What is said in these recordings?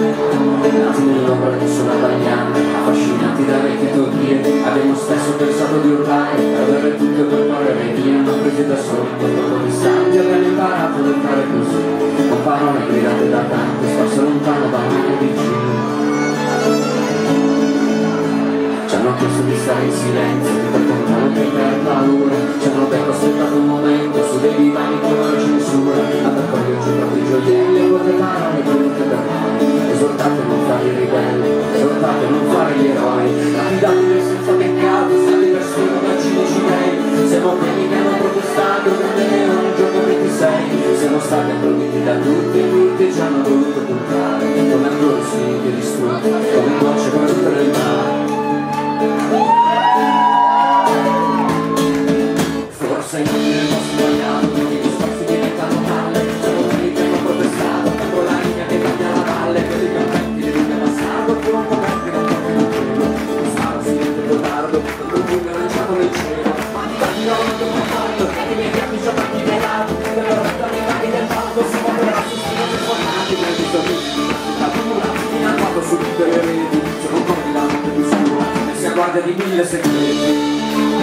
Nati nell'ombra sulla bagnata, affascinati da vecchie teorie, abbiamo spesso pensato di urlare, avere tutto per correre via, ma presi da soli, troppo distanti, abbiamo imparato ad entrare così, con parole gridate da tanti, sparse lontano da noi vicini. Ci hanno chiesto di stare in silenzio, di raccontare che per paura, ci hanno detto aspettate un momento, su dei divani con la censura, ad accoglierci propri gioielli e quelle parole volute per noi. Esortate a non fare i ribelli, esortate a non fare gli eroi, affidabili senza peccato, stati persino da cinici dei. Siamo quelli che hanno protestato nelle leoni il giorno 26, siamo stati applauditi da tutti e tutti ci hanno voluto buttare, come ancora simili distrutti, come gocce cadute nel mare. Forse in nel posto sbagliato, perché gli sforzi diventano palle, sono quelli che hanno protestato, contro la linea che cambia la valle, quelli che aumenti di lunga passato, più non coperti non toccano il cielo, non stava silente godardo, tanto il buio lanciato nel cielo, ma di tanti non ho più fatto, i miei capi già fatti velato, per loro i mani del palco, si muoverà su stile dei formati, per i sorrisi di natura, in agguato su tutte le reti, sono come la notte di scura, e si agguardia di 1000 segreti.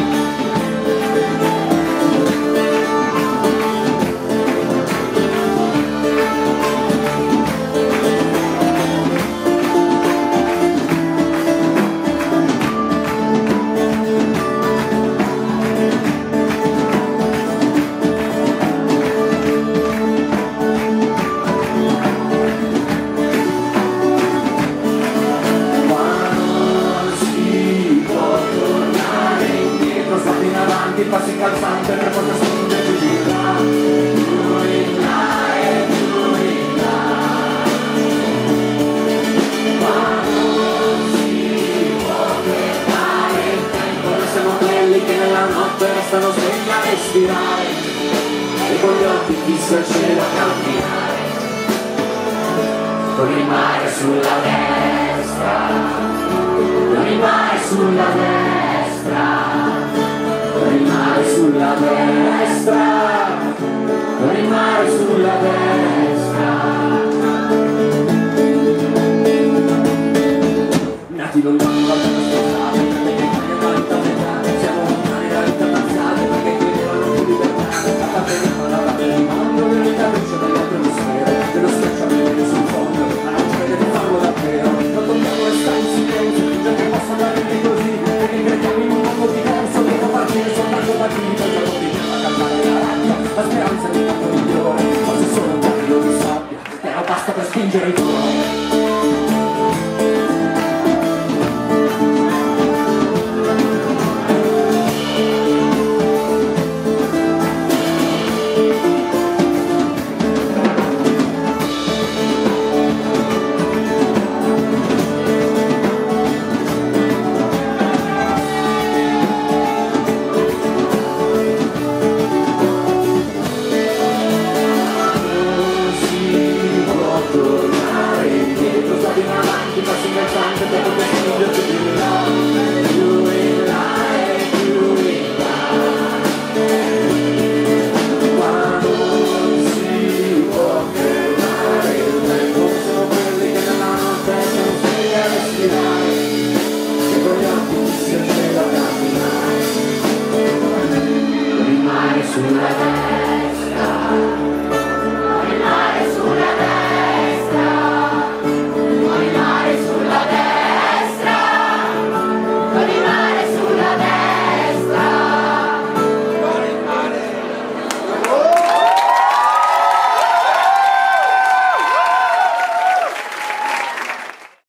Passi calzante per poter spingerci di là, più in là e più in là, ma non si può fermare il tempo, noi siamo quelli che nella notte restano svegli a respirare e con gli occhi fissi al cielo a camminare, con il mare sulla destra, con il mare sulla destra, con il mare sulla destra, con il mare sulla destra. Nati lontani dal spostare, perché l'umanità siamo lontani dall'internazionale, perché chiedevano più libertà, a capire la parte del mondo, l'unità luce delle altre atmosfere, dello schiacciamento sul fondo, ma non crede di farlo davvero, non dobbiamo restare in silenzio, finché che possa andare di così, perché crediamo in un mondo diverso, che può partire soltanto da qui, per continuare a calmare la rabbia, la speranza di un mondo migliore, ma se solo un taglio di sabbia, però basta per spingere il cuore. Sulla